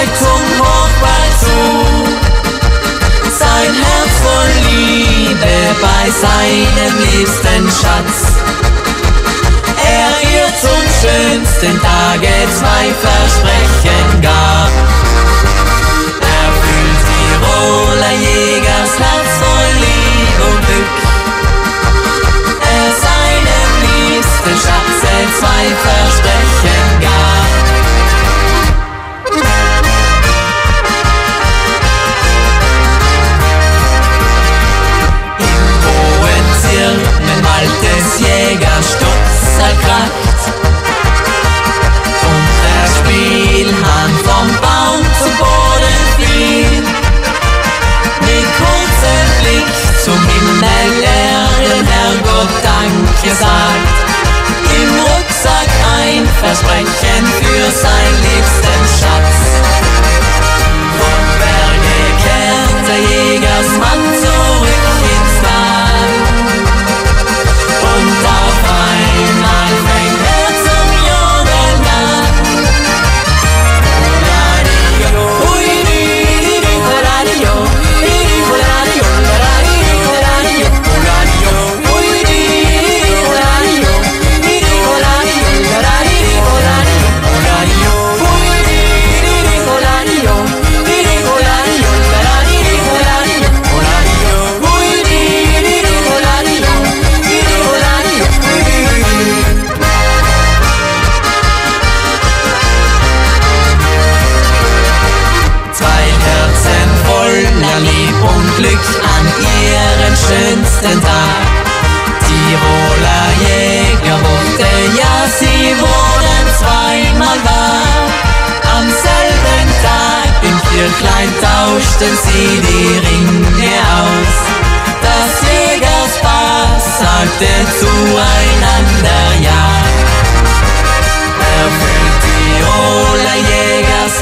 Zeitung hochwärts zu. Sein Herz voll Liebe bei seinem liebsten Schatz. Er ihr zum schönsten Tage 2 Versprechen gab. Erfüllt Tiroler Jägers Herz voll Liebe und Glück. Er seinem liebsten Schatze 2 Versprechen gab. Im hohen Zirpen altes Jägerstutzerkracht und der Spielhahn vom Baum zum Boden fiel. Mit kurzem Blick zum Himmel er den Herrgott Danke sagt. Im Rucksack ein Versprechen für sein liebsten Schatz. Vom Berge kehrt der Jägersmann zurück ins Land. Und auf einmal fängt er zum Jodeln an. Glück an ihren schönsten Tag. Tiroler Jäger wurde, ja, sie wurden zweimal wahr. Am selben Tag im Kirchlein tauschten sie die Ringe aus. Das Jägerspaar sagte zueinander ja. Erfüllt Tiroler Jägers